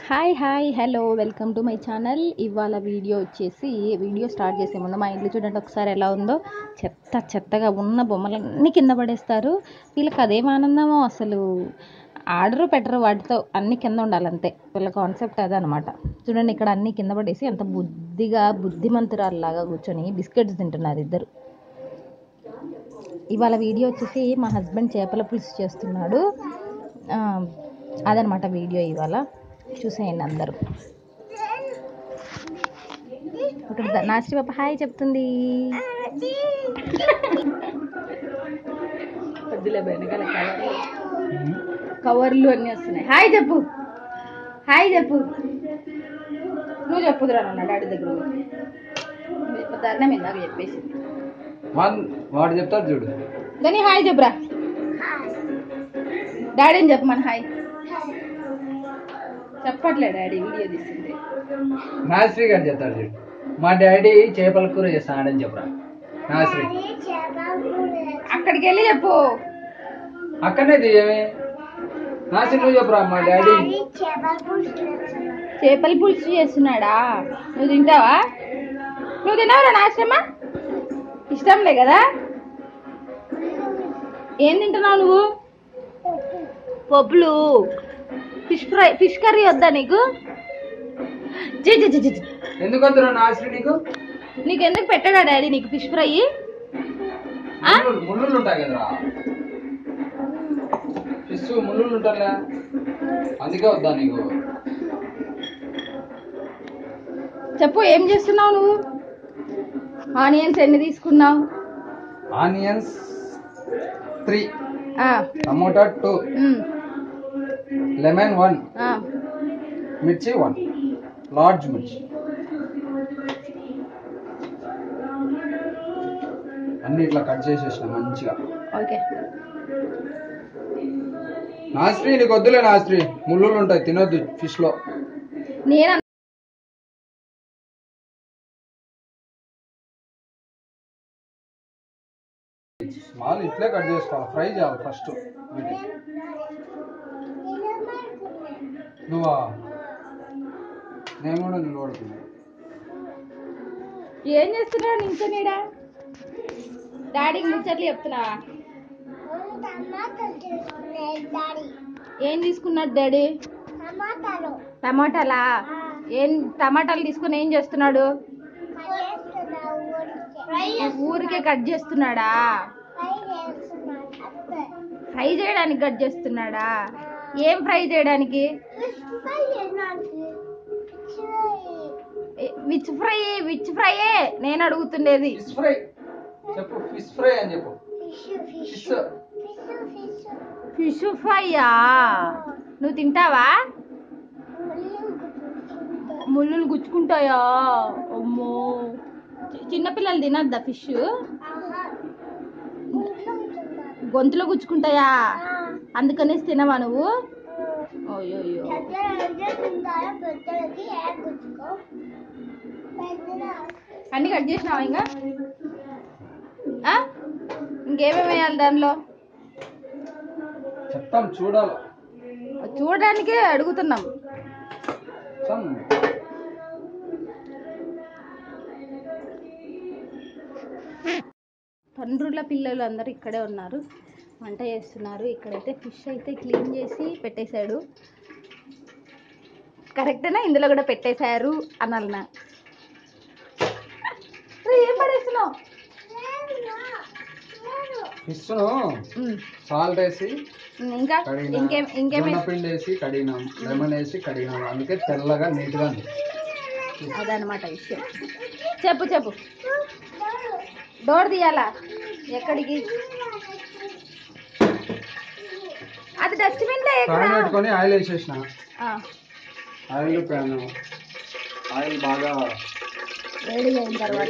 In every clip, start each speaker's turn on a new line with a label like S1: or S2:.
S1: Hi hi hello welcome to my channel. ఇవాళ video start చేసే ముందు మా ఇంట్లో చూడండి ఒకసారి ఎలా ఉందో. చెత్తగా ఉన్న బొమ్మలన్నీ కింద పడేస్తారు. వీళ్ళకి అదేం ఆనందమో అసలు. ఆర్డరు పెట్టరు, వాటితో అన్నీ కింద ఉండాలంతే. వీళ్ళ కాన్సెప్ట్ అదనమాట. చూడండి ఇక్కడ అన్నీ కింద పడేసి ఎంత బుద్ధిమంతురాల్లాగా కూర్చొని బిస్కెట్స్ తింటున్నారు ఇద్దరు. ఇవాళ వీడియో వచ్చేసి మా హస్బెండ్ చేపల పులుసు చేస్తున్నాడు. అదనమాట వీడియో ఇవాళ. చూసేయండి అందరూ. ఇక్కడ నాస్టి పాప హాయ్ చెప్తుంది. వద్దులే వెనకాల కవర్లు అన్నీ వస్తున్నాయి. హాయ్ చెప్పు నువ్వు చెప్పుదురా నాన్న డాడీ దగ్గర ధర్నం ఇందాక చెప్పేసి
S2: వాడు చెప్తాడు చూడు.
S1: కానీ హాయ్ చెప్పురా డాడీని చెప్పు మన హాయ్ చెప్పట్లే డాడీ వీడియో తీసింది.
S2: నాశ్రీ గారు చెప్తాడు చూడు. మా డాడీ చేపల కూర చేస్తాడని చెప్పరా నాశ్రీ.
S1: అక్కడికి వెళ్ళి చెప్పు.
S2: అక్కడనే తీయమే నాశ్రీ నువ్వు చెప్పురా. మా డాడీ
S1: చేపల పులుసు చేస్తున్నాడా. నువ్వు తింటావా? నువ్వు తిన్నావురా నాశ్రమా? ఇష్టంలే కదా. ఏం తింటున్నావు నువ్వు? పప్పులు. ఫిష్ కర్రీ వద్దా నీకు?
S2: ఎందుకు వద్దురా నాశ్రీ నీకు?
S1: నీకెందుకు పెట్టాడా డాడీ నీకు ఫిష్ ఫ్రై?
S2: ముళ్ళు ఉంటాయి కదరా. ఫిష్ ముళ్ళు ఉంటారులే, అందుకే వద్దా నీకు?
S1: చెప్పు ఏం చేస్తున్నావు నువ్వు? ఆనియన్స్ ఎన్ని తీసుకున్నావు?
S2: ఆనియన్స్ 3, టమోటా 2, లెమన్ 1, మిర్చి 1, లార్జ్ మిర్చి. అన్ని ఇట్లా కట్ చేసేసిన మంచిగా.
S1: ఓకే
S2: నాశ్రీ నీకు వద్దులే నాశ్రీ, ముళ్ళు ఉంటాయి తినొద్దు ఫిష్ లో.
S1: నేను
S2: స్మాల్ ఇట్లే కట్ చేసుకోవాలి. ఫ్రై చేయాలి ఫస్ట్. నువ్వా? నేను కూడా నిలబడుతున్నా.
S1: ఏం చేస్తున్నావు నించోనీడా? డాడీకి ముచ్చట్లు చెప్తున్నా. ఏం తీసుకున్నాడు డాడీ? టమాటాలా? టమాటాలు తీసుకుని ఏం చేస్తున్నాడు? ఊరికే కట్ చేస్తున్నాడా? ఫ్రై చేయడానికి కట్ చేస్తున్నాడా? ఏం ఫ్రై చేయడానికి? విచ్ ఫ్రైయే నేను అడుగుతుండేది.
S2: ఫిష్ ఫ్రై చెప్పు. ఫిష్ ఫ్రై అని చెప్పు.
S1: ఫిష్ ఫ్రైయా? నువ్వు తింటావా? ముళ్ళు గుచ్చుకుంటాయా? అమ్మో, చిన్నపిల్లలు తినద్దా ఫిష్? గొంతులో గుచ్చుకుంటాయా? అందుకనేసి తినవా నువ్వు? అయ్యో అన్ని కట్ చేసినావా? ఇంకా ఇంకేమేమి వేయాలి దానిలో?
S2: చెప్తాం చూడాలి.
S1: చూడడానికే అడుగుతున్నాం. తండ్రుల పిల్లలు అందరూ ఇక్కడే ఉన్నారు, వంట చేస్తున్నారు. ఇక్కడైతే ఫిష్ అయితే క్లీన్ చేసి పెట్టేశాడు. కరెక్టేనా? ఇందులో కూడా పెట్టేశారు అనాలనా? ఏం పడేస్తున్నావు?
S2: ఫిష్ సాల్ట్ వేసి
S1: ఇంకా ఇంకేమి
S2: పిండి వేసి కడిగినాం, లెమన్ వేసి కడిగినాం, అందుకే తెల్లగా నీట్గా ఉంది.
S1: అదనమాట విషయం. చెప్పు. డోర్ తీయాలా? ఎక్కడికి? అది డస్ట్బిన్ లో
S2: పెట్టుకొని ఆయిల్ వేసేసిన. ఆయిల్ బాగా
S1: వేడి అయిన తర్వాత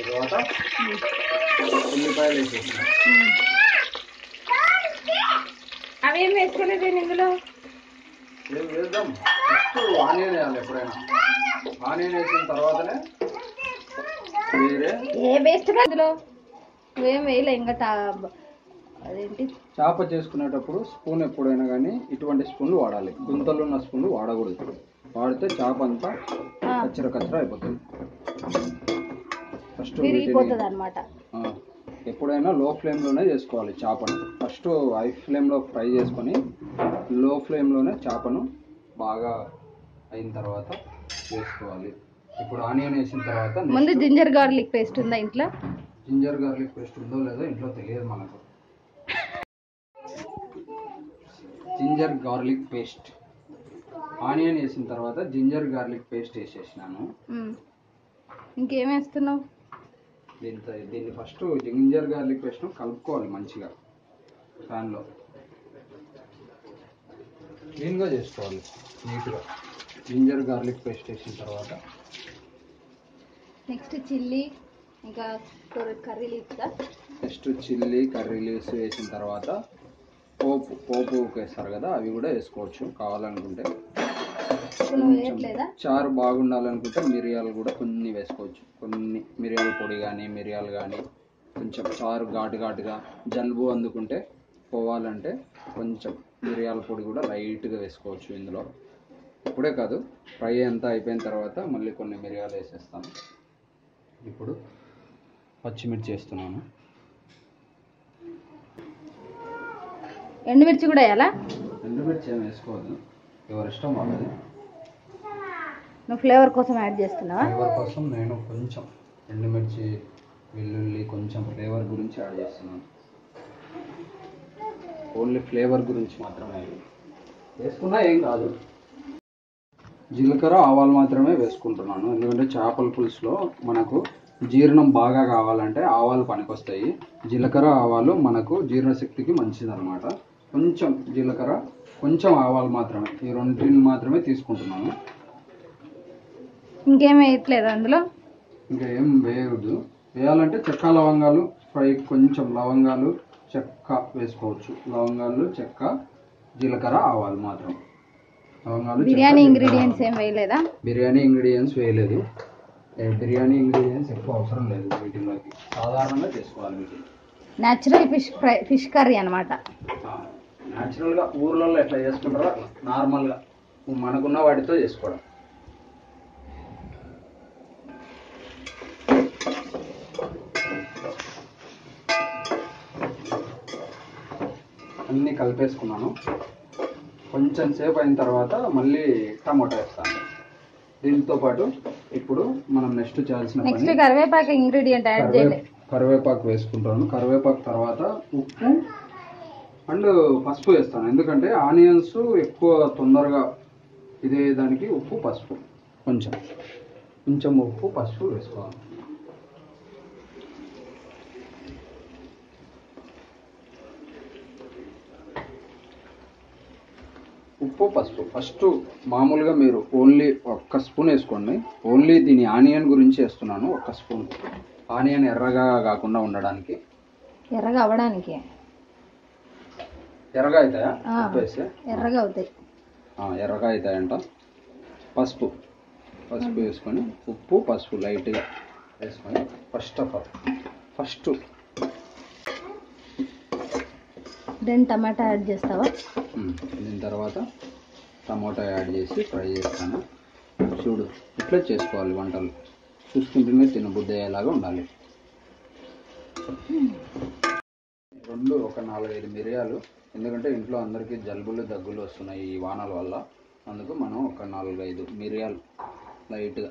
S2: ఉల్లిపాయలు వేసేసిన.
S1: అవేం వేసుకోలేదు ఇందులో.
S2: వేద్దాం. ఫస్ట్ ఆనియన్ వేయాలి. ఎప్పుడైనా ఆనియన్ వేసిన తర్వాతనే వేరే
S1: ఏ వేస్ట్ అందులో నువ్వేం వేయలే. ఇంకా అదేంటి
S2: చేప చేసుకునేటప్పుడు స్పూన్ ఎప్పుడైనా కానీ ఇటువంటి స్పూన్లు వాడాలి. గుంతలు ఉన్న స్పూన్లు వాడకూడదు.
S3: వాడితే చేప అంతా కచ్చర కచ్చర అయిపోతుంది. ఫస్ట్
S1: విరిగిపోతుంది అనమాట.
S3: ఎప్పుడైనా లో ఫ్లేమ్లోనే చేసుకోవాలి చేపను. ఫస్ట్ హై ఫ్లేమ్లో ఫ్రై చేసుకొని లో ఫ్లేమ్లోనే చేపను బాగా అయిన తర్వాత వేసుకోవాలి. ఇప్పుడు ఆనియన్ వేసిన తర్వాత
S1: ముందు జింజర్ గార్లిక్ పేస్ట్ ఉందా ఇంట్లో?
S3: జింజర్ గార్లిక్ పేస్ట్ ఉందో లేదో ఇంట్లో తెలియదు మనకు. జింజర్ గార్లిక్ పేస్ట్ ఆనియన్ వేసిన తర్వాత జింజర్ గార్లిక్ పేస్ట్ వేసేసినాను.
S1: ఇంకేం వేస్తున్నావు?
S3: దీన్ని ఫస్ట్ జింజర్ గార్లిక్ పేస్ట్ కలుపుకోవాలి మంచిగా. ప్యాన్లో క్లీన్గా చేసుకోవాలి నీట్గా. జింజర్ గార్లిక్ పేస్ట్ వేసిన తర్వాత
S1: నెక్స్ట్ చిల్లీ ఇంకా curry leaves.
S3: Next chilli curry leaves వేసిన తర్వాత పోపు వేస్తారు కదా, అవి కూడా వేసుకోవచ్చు కావాలనుకుంటే. చారు బాగుండాలనుకుంటే మిరియాలు కూడా కొన్ని వేసుకోవచ్చు. కొన్ని మిరియాల పొడి కానీ మిరియాలు కానీ కొంచెం చారు ఘాటుగా జలుబు అందుకుంటే పోవాలంటే కొంచెం మిరియాల పొడి కూడా లైట్గా వేసుకోవచ్చు ఇందులో. ఇప్పుడే కాదు, ఫ్రై అంతా అయిపోయిన తర్వాత మళ్ళీ కొన్ని మిరియాలు వేసేస్తాను. ఇప్పుడు పచ్చిమిర్చి వేస్తున్నాను.
S1: ఎండుమిర్చి కూడా వేయాలా?
S3: ఎండుమిర్చి ఏమి వేసుకోవద్దు, ఎవరి ఇష్టం వాళ్ళది.
S1: నువ్వు ఫ్లేవర్ కోసం యాడ్ చేస్తున్నావా?
S3: ఫ్లేవర్ కోసం నేను కొంచెం ఎండుమిర్చి వెల్లుల్లి కొంచెం ఫ్లేవర్ గురించి యాడ్ చేస్తున్నాను. ఓన్లీ ఫ్లేవర్ గురించి మాత్రమే వేసుకున్నా ఏం కాదు. జీలకర్ర ఆవాలు మాత్రమే వేసుకుంటున్నాను, ఎందుకంటే చేపల పులుసులో మనకు జీర్ణం బాగా కావాలంటే ఆవాలు పనికొస్తాయి. జీలకర్ర ఆవాలు మనకు జీర్ణశక్తికి మంచిదన్నమాట. కొంచెం జీలకర్ర కొంచెం ఆవాలు మాత్రమే, ఈ రెండింటిని మాత్రమే తీసుకుంటున్నాను.
S1: ఇంకేం వేయట్లేదు అందులో?
S3: ఇంకా ఏం వేయకూడదు. వేయాలంటే చెక్క లవంగాలు ఫ్రై, కొంచెం లవంగాలు చెక్క వేసుకోవచ్చు. లవంగాలు చెక్క జీలకర్ర ఆవాలు మాత్రం. లవంగాలు
S1: బిర్యానీ ఇంగ్రీడియంట్స్ ఏం వేయలేదా?
S3: బిర్యానీ ఇంగ్రీడియంట్స్ వేయలేదు. బిర్యానీ ఇంగ్రీడియంట్స్ ఎక్కువ అవసరం లేదు వీటిలోకి, సాధారణంగా చేసుకోవాలి. వీటిని
S1: న్యాచురల్ ఫిష్ కర్రీ అనమాట.
S3: న్యాచురల్గా ఊర్లలో ఎట్లా చేసుకుంటారో నార్మల్గా మనకున్న వాటితో చేసుకోవడం. అన్నీ కలిపేసుకున్నాను. కొంచెం సేపు అయిన తర్వాత మళ్ళీ టమాటా వేస్తాను. దీంతో పాటు ఇప్పుడు మనం నెక్స్ట్ చేయాల్సిన
S1: నెక్స్ట్ కరివేపాకు ఇంగ్రీడియంట్ యాడ్ చేయాలి.
S3: కరివేపాకు వేసుకుంటాను. కరివేపాకు తర్వాత ఉప్పు అండ్ పసుపు వేస్తాను, ఎందుకంటే ఆనియన్స్ ఎక్కువ తొందరగా ఇదే దానికి ఉప్పు పసుపు కొంచెం ఉప్పు పసుపు వేసుకోవాలి. ఉప్పు పసుపు ఫస్ట్ మామూలుగా మీరు ఓన్లీ ఒక్క స్పూన్ వేసుకోండి. ఓన్లీ దీని ఆనియన్ గురించి వేస్తున్నాను, ఒక్క స్పూన్. ఆనియన్ ఎర్రగా కాకుండా ఉండడానికి.
S1: ఎర్రగా అవ్వడానికి.
S3: ఎర్రగా అవుతాయా? ఉప్పు వేస్తే
S1: ఎర్రగా అవుతాయి.
S3: ఎర్రగా అవుతాయంట. పసుపు వేసుకొని ఉప్పు పసుపు లైట్గా వేసుకొని ఫస్ట్
S1: దెన్ టమాటా యాడ్ చేస్తావా?
S3: దీని తర్వాత టమాటా యాడ్ చేసి ఫ్రై చేస్తాను. చూడు, ఇట్లా చేసుకోవాలి వంటలు, చూసుకుంటూనే తినబుద్ధి అయ్యేలాగా ఉండాలి. ఒక 4-5 మిరియాలు, ఎందుకంటే ఇంట్లో అందరికీ జలుబులు దగ్గులు వస్తున్నాయి ఈ వానల వల్ల. అందుకు మనం ఒక 4-5 మిరియాలు లైట్గా.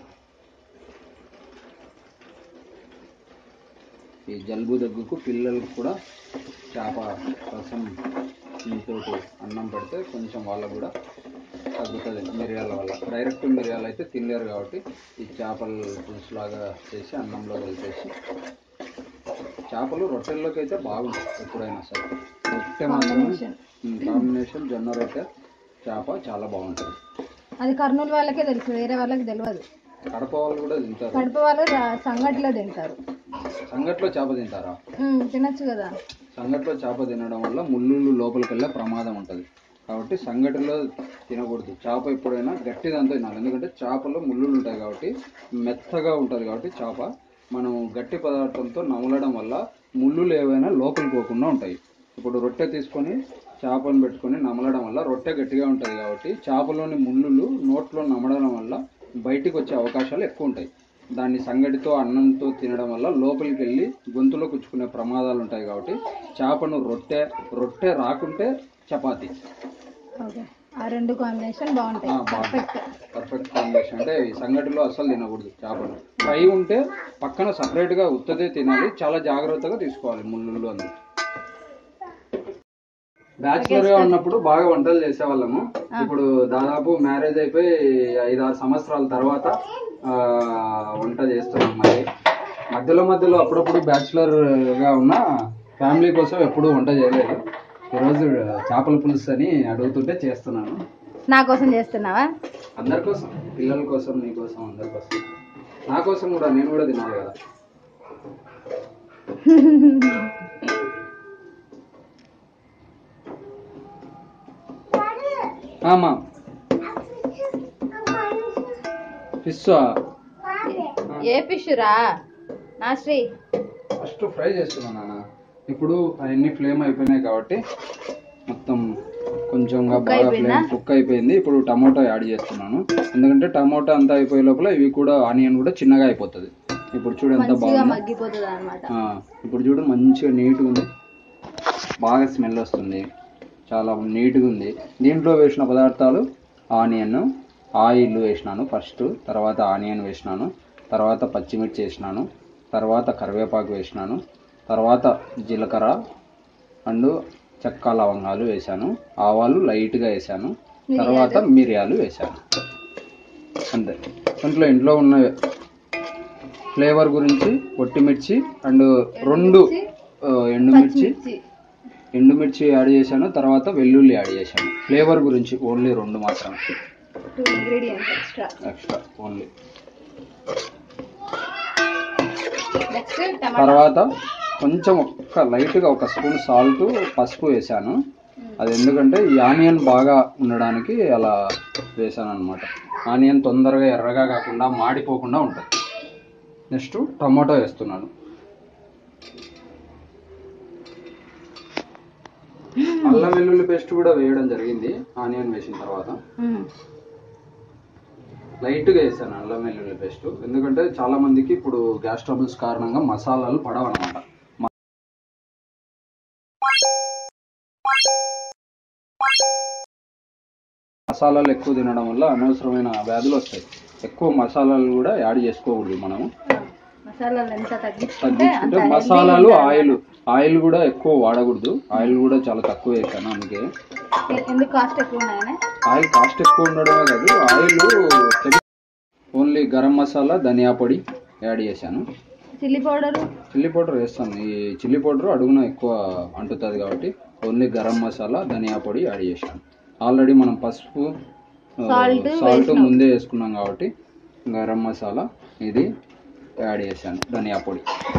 S3: ఈ జలుబు దగ్గుకు పిల్లలకు కూడా చేప రసం తోటి అన్నం పెడితే కొంచెం వాళ్ళకు కూడా తగ్గుతుంది మిరియాల వల్ల. డైరెక్ట్ మిరియాలు అయితే తినలేరు కాబట్టి ఈ చేపల పులుసులాగా చేసి అన్నంలో కలిపేసి. చేపలు రొట్టెల్లోకి అయితే బాగుంటుంది ఎప్పుడైనా సరే. రొట్టె మాత్రమే కాంబినేషన్, జొన్న రొట్టె చేప చాలా బాగుంటుంది.
S1: అది కర్నూలు వాళ్ళకే తెలుసు, వేరే వాళ్ళకి తెలియదు.
S3: కడప వాళ్ళు కూడా తింటారు.
S1: కడప వాళ్ళు సంగట్లో తింటారు.
S3: సంగట్లో చేప తింటారా?
S1: తినచ్చు కదా.
S3: సంగట్లో చేప తినడం వల్ల ముళ్ళు లోపలికి వెళ్ళే ప్రమాదం ఉంటుంది కాబట్టి సంగటిలో తినకూడదు. చేప ఎప్పుడైనా గట్టి దాంతో తినాలి, ఎందుకంటే చేపలో ముళ్ళు ఉంటాయి కాబట్టి మెత్తగా ఉంటుంది కాబట్టి చేప మనం గట్టి పదార్థంతో నమలడం వల్ల ముళ్ళు ఏవైనా లోపలికి పోకుండా ఉంటాయి. ఇప్పుడు రొట్టె తీసుకొని చేపను పెట్టుకొని నమలడం వల్ల రొట్టె గట్టిగా ఉంటుంది కాబట్టి చేపలోని ముళ్ళులు నోట్లో నమలడం వల్ల బయటికి వచ్చే అవకాశాలు ఎక్కువ ఉంటాయి. దాన్ని సంగటితో అన్నంతో తినడం వల్ల లోపలికి వెళ్ళి గొంతులో కుచ్చుకునే ప్రమాదాలు ఉంటాయి కాబట్టి చేపను రొట్టె రాకుంటే చపాతి.
S1: ఆ రెండు కాంబినేషన్ బాగుంటాయి.
S3: Perfect combination. అంటే ఈ సంగటిలో అసలు తినకూడదు చేపను. ఫ్రై ఉంటే పక్కన సపరేట్గా ఉత్తదే తినాలి. చాలా జాగ్రత్తగా తీసుకోవాలి ముళ్ళు అన్ని. బ్యాచులర్ గా ఉన్నప్పుడు బాగా వంటలు చేసేవాళ్ళము. ఇప్పుడు దాదాపు మ్యారేజ్ అయిపోయి 5-6 సంవత్సరాల తర్వాత వంట చేస్తున్నాం. మధ్యలో అప్పుడప్పుడు బ్యాచులర్ గా ఉన్న ఫ్యామిలీ కోసం ఎప్పుడు వంట చేయలేదు. ఈరోజు చేపల పులుసు అని అడుగుతుంటే చేస్తున్నాను.
S1: నా కోసం చేస్తున్నావా?
S3: అందరి కోసం, పిల్లల కోసం, నీ కోసం, అందరి కోసం, నా కోసం కూడా. నేను కూడా తినాలి కదా. ఆమా ఫిష్.
S1: ఏ ఫిష్ రా నాశ్రీ?
S3: ఫస్ట్ ఫ్రై చేస్తున్నాను నాన్న. ఇప్పుడు అవన్నీ ఫ్లేమ్ అయిపోయినాయి కాబట్టి మొత్తం కొంచెంగా బాగా ఫ్లేమ్ కుక్ అయిపోయింది. ఇప్పుడు టమాటో యాడ్ చేస్తున్నాను. ఎందుకంటే టమాటో అంతా అయిపోయే లోపల ఇవి కూడా ఆనియన్ కూడా చిన్నగా అయిపోతుంది. ఇప్పుడు చూడు ఎంత బాగా ఇప్పుడు చూడు మంచిగా నీట్గా ఉంది. బాగా స్మెల్ వస్తుంది. చాలా నీట్గా ఉంది. దీంట్లో వేసిన పదార్థాలు ఆనియన్, ఆయిల్ వేసినాను ఫస్ట్, తర్వాత ఆనియన్ వేసినాను, తర్వాత పచ్చిమిర్చి వేసినాను, తర్వాత కరివేపాకు వేసినాను, తర్వాత జీలకర్ర అండ్ చెక్క లవంగాలు వేసాను, ఆవాలు లైట్గా వేసాను, తర్వాత మిరియాలు వేసాను. అంతే. ఇంట్లో ఉన్న ఫ్లేవర్ గురించి ఒట్టిమిర్చి అండ్ 2 ఎండుమిర్చి యాడ్ చేశాను. తర్వాత వెల్లుల్లి యాడ్ చేశాను. ఫ్లేవర్ గురించి ఓన్లీ 2 మాత్రమే.
S1: 2 ingredients
S3: ఎక్స్ట్రా ఓన్లీ. తర్వాత కొంచెం లైట్గా 1 స్పూన్ సాల్ట్, పసుపు వేసాను. అది ఎందుకంటే ఈ ఆనియన్ బాగా ఉండడానికి అలా వేసాను అనమాట. ఆనియన్ తొందరగా ఎర్రగా కాకుండా మాడిపోకుండా ఉంటుంది. నెక్స్ట్ టమాటో వేస్తున్నాను. అల్లం వెల్లుల్లి పేస్ట్ కూడా వేయడం జరిగింది ఆనియన్ వేసిన తర్వాత. లైట్గా వేసాను అల్లం వెల్లుల్లి పేస్ట్. ఎందుకంటే చాలా మందికి ఇప్పుడు గ్యాస్ ట్రబుల్స్ కారణంగా మసాలాలు పడవన్నమాట. మసాలాలు ఎక్కువ తినడం వల్ల అనవసరమైన వ్యాధులు వస్తాయి. ఎక్కువ మసాలాలు కూడా యాడ్ చేసుకోకూడదు మనము. తగ్గించుకుంటే మసాలాలు, ఆయిల్ కూడా ఎక్కువ వాడకూడదు. ఆయిల్ కూడా చాలా తక్కువ వేసాను. అందుకే ఆయిల్ కాస్ట్ ఎక్కువ ఉండడమే కాదు, ఆయిల్ ఓన్లీ గరం మసాలా, ధనియా పొడి యాడ్ చేశాను.
S1: చిల్లీ
S3: పౌడర్ వేస్తాను. ఈ చిల్లీ పౌడర్ అడుగున ఎక్కువ అంటుతుంది కాబట్టి ఓన్లీ గరం మసాలా, ధనియా పొడి యాడ్ చేశాను. ఆల్రెడీ మనం పసుపు, సాల్ట్ ముందే వేసుకున్నాం కాబట్టి గరం మసాలా ఇది యాడ్ చేశాను. ధనియా పొడి,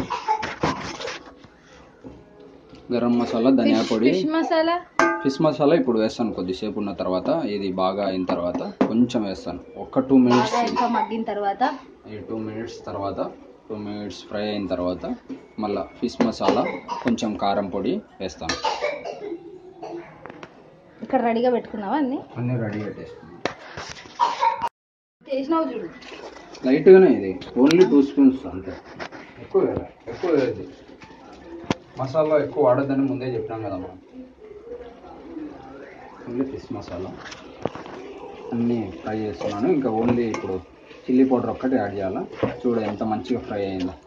S3: గరం మసాలా, ధనియా పొడి, ఫిష్ మసాలా ఇప్పుడు వేస్తాను. కొద్దిసేపు ఉన్న తర్వాత ఇది బాగా అయిన తర్వాత కొంచెం వేస్తాను. 2 మినిట్స్
S1: మగ్గిన తర్వాత,
S3: ఈ 2 మినిట్స్ తర్వాత 2 మినిట్స్ ఫ్రై అయిన తర్వాత మళ్ళీ ఫిష్ మసాలా, కొంచెం కారం పొడి వేస్తాను.
S1: ఇక్కడ రెడీగా పెట్టుకున్నావా?
S3: అన్నీ రెడీగా
S1: చేసినావు చూడు.
S3: లైట్గానే ఇది ఓన్లీ 2 స్పూన్స్ అంతే. ఎక్కువ వేయద్దు. మసాలా ఎక్కువ వాడద్దని ముందే చెప్పినాం కదా మనం. ఓన్లీ ఫిష్ మసాలా అన్నీ ఫ్రై చేస్తున్నాను. ఇంకా ఓన్లీ ఇప్పుడు చిల్లీ పౌడర్ ఒక్కటి యాడ్ చేయాలా. చూడు ఎంత మంచిగా ఫ్రై అయిందో.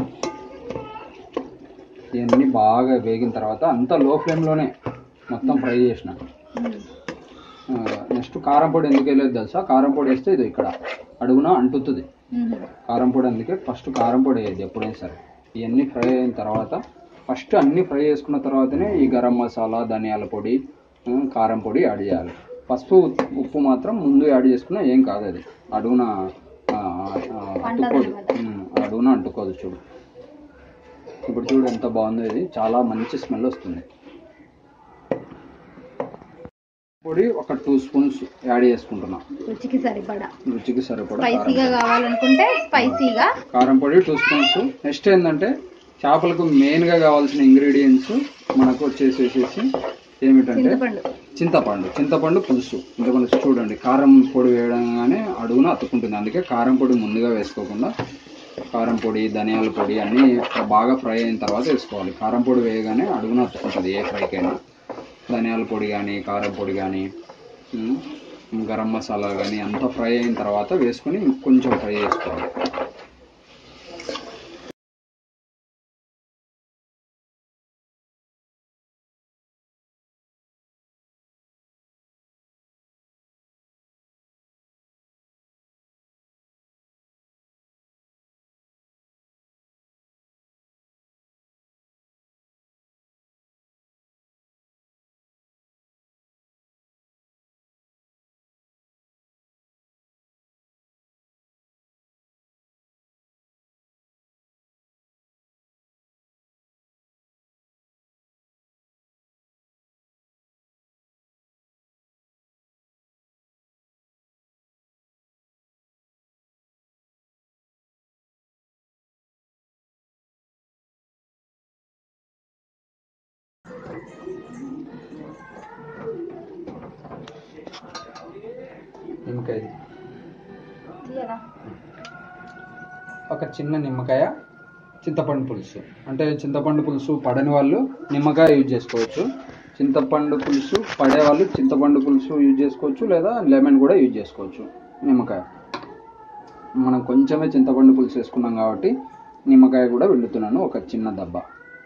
S3: ఇవన్నీ బాగా వేగిన తర్వాత అంతా లో ఫ్లేమ్లోనే మొత్తం ఫ్రై చేసిన. నెక్స్ట్ కారం పొడి ఎందుకు వేయలేదు తెలుసా? కారం పొడి వేస్తే ఇది ఇక్కడ అడుగున అంటుతుంది. కారం పొడి అందుకే ఫస్ట్ కారం పొడి వేయద్దు ఎప్పుడైనా సరే. ఇవన్నీ ఫ్రై అయిన తర్వాత ఫస్ట్ అన్నీ ఫ్రై చేసుకున్న తర్వాతనే ఈ గరం మసాలా, ధనియాల పొడి, కారం పొడి యాడ్ చేయాలి. పసుపు, ఉప్పు మాత్రం ముందు యాడ్ చేసుకున్నా ఏం కాదు. అది అడుగున అంటుకోదు. చూడు ఇప్పుడు చూడు ఎంత బాగుందో. ఇది చాలా మంచి స్మెల్ వస్తుంది. పొడి 2 స్పూన్స్ యాడ్ చేసుకుంటున్నా. రుచికి సరిపడా
S1: స్పైసీగా కావాలనుకుంటే స్పైసీగా
S3: కారం పొడి 2 స్పూన్స్. నెక్స్ట్ ఏంటంటే చేపలకు మెయిన్గా కావాల్సిన ఇంగ్రీడియంట్స్ మనకు వచ్చేసేసి ఏమిటంటే
S1: చింతపండు.
S3: చింతపండు పులుసు. చింతపండు చూడండి, కారం పొడి వేయడంగానే అడుగున అతుక్కుంటుంది. అందుకే కారం పొడి ముందుగా వేసుకోకుండా కారం పొడి, ధనియాల పొడి అన్నీ బాగా ఫ్రై అయిన తర్వాత వేసుకోవాలి. కారం పొడి వేయగానే అడుగున అతుక్కుంటుంది ఏ ఫ్రైకైనా. ధనియాల పొడి కానీ, కారం పొడి కానీ, గరం మసాలా కానీ అంతా ఫ్రై అయిన తర్వాత వేసుకొని కొంచెం ఫ్రై చేసుకోవాలి. నిమ్మకాయ, ఒక చిన్న నిమ్మకాయ, చింతపండు పులుసు. అంటే చింతపండు పులుసు పడని వాళ్ళు నిమ్మకాయ యూజ్ చేసుకోవచ్చు. చింతపండు పులుసు పడే వాళ్ళు చింతపండు పులుసు యూజ్ చేసుకోవచ్చు, లేదా లెమన్ కూడా యూజ్ చేసుకోవచ్చు. నిమ్మకాయ మనం కొంచెమే చింతపండు పులుసు వేసుకున్నాం కాబట్టి నిమ్మకాయ కూడా పిండుతున్నాను, ఒక చిన్న దబ్బా.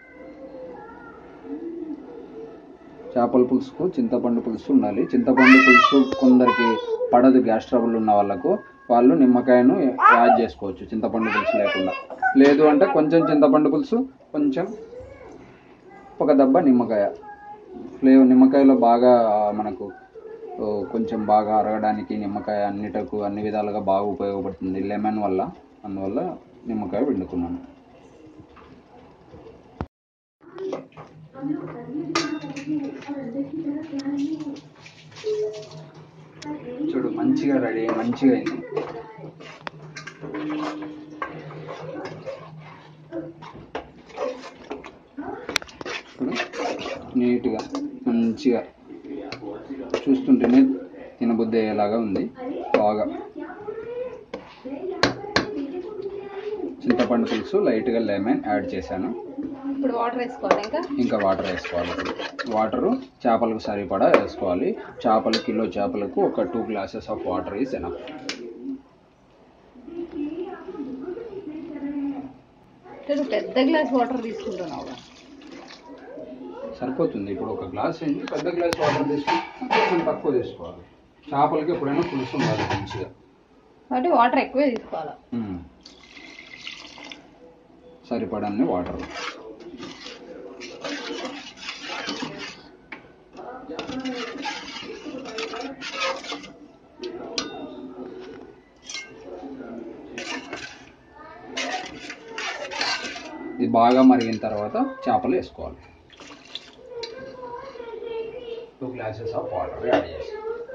S3: చేపల పులుసుకు చింతపండు పులుసు ఉండాలి. చింతపండు పులుసు కొందరికి పడదు, గ్యాస్ ట్రబుల్ ఉన్న వాళ్ళకు, వాళ్ళు నిమ్మకాయను యాడ్ చేసుకోవచ్చు చింతపండు పులుసు లేకుండా. లేదు అంటే కొంచెం చింతపండు పులుసు, కొంచెం ఒక దబ్బా నిమ్మకాయ. ఫ్లేవర్ నిమ్మకాయలో బాగా మనకు కొంచెం బాగా అరగడానికి నిమ్మకాయ అన్నిటకు అన్ని విధాలుగా బాగా ఉపయోగపడుతుంది లెమన్ వల్ల. అందువల్ల నిమ్మకాయ పిండుకున్నాను. చూడు మంచిగా రెడీ, మంచిగా అయింది. నీట్గా మంచిగా చూస్తుంటేనే తినబుద్ధి అయ్యేలాగా ఉంది. బాగా చింతపండు పులుసు, లైట్గా లెమన్ యాడ్ చేశాను.
S1: ఇప్పుడు వాటర్ వేసుకోవాలి.
S3: ఇంకా వాటర్ వేసుకోవాలి. వాటరు చేపలకు సరిపడా వేసుకోవాలి. చేపలు కిలో చేపలకు ఒక 2 glasses of water is enough.
S1: పెద్ద గ్లాస్ వాటర్ తీసుకుంటున్నావు,
S3: సరిపోతుంది. ఇప్పుడు ఒక గ్లాస్ అయింది, పెద్ద గ్లాస్ వాటర్ తీసుకుని కొంచెం తక్కువ తీసుకోవాలి. చేపలకి ఎప్పుడైనా పులుసు ఉండాలి మంచిగా,
S1: కాబట్టి వాటర్ ఎక్కువే తీసుకోవాలి.
S3: సరిపడన్ని వాటర్. ఇది బాగా మరిగిన తర్వాత చేపలు వేసుకోవాలి. 2 glasses ఆఫ్ వాటర్ యాడ్ చేసి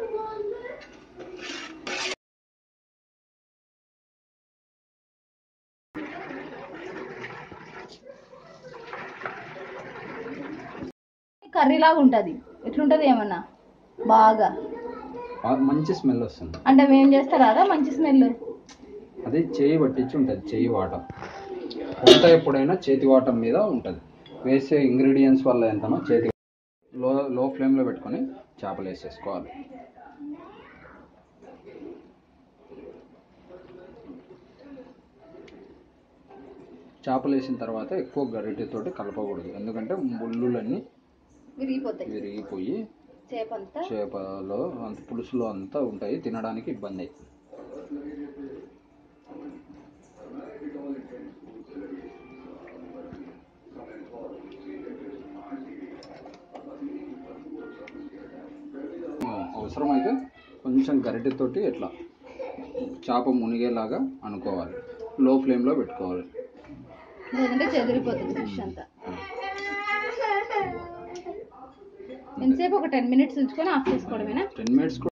S1: కర్రీ లాగా ఉంటుంది. ఎట్లుంటది ఏమన్నా బాగా
S3: మంచి స్మెల్ వస్తుంది.
S1: అంటే మేము చేస్తారా అదా మంచి స్మెల్?
S3: అది చేయి పట్టించి ఉంటుంది, చేయి వాటం. వంట ఎప్పుడైనా చేతి వాటం మీద ఉంటుంది. వేసే ఇంగ్రీడియంట్స్ వల్ల ఎంతనో చేతి లో ఫ్లేమ్లో పెట్టుకొని చేపలు వేసేసుకోవాలి. చేపలు వేసిన తర్వాత ఎక్కువ గరిటెతోటి కలపకూడదు, ఎందుకంటే ముళ్ళులన్నీ విరిగిపోయి చేపలో అంత పులుసులో అంతా ఉంటాయి, తినడానికి ఇబ్బంది అవుతుంది. అవసరమైతే కొంచెం గరిటెతోటి ఇట్లా చేప మునిగేలాగా అనుకోవాలి. లో ఫ్లేమ్లో పెట్టుకోవాలి,
S1: చెదిరిపోతుంది ఫిష్ అంతా. ఎంతసేపు? ఒక 10 minutes ఉంచుకొని ఆఫ్ చేసుకోవడమేనా?
S3: 10 minutes